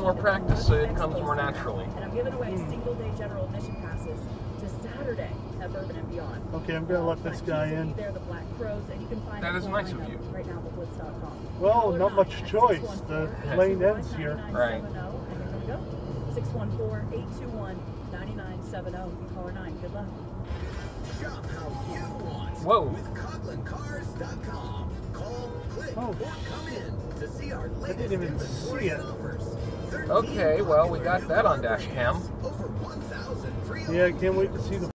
more practice so it comes more naturally. And I'm giving away single-day general admission passes to Saturday at Bourbon and Beyond. Okay, I'm going to let this guy in. They're the Black Crows, and you can find that is nice of you. Right now at blitz.com. Well, not much choice. The lane ends here. Right. 614-821-9970. Caller 9. Good luck. Shop how you want. Whoa. With CoglinCars.com. Call, click, or come in to see our latest inventory and offers. Okay, well, we got that on dash cam. Over 1,000 free. Yeah, I can't wait to see the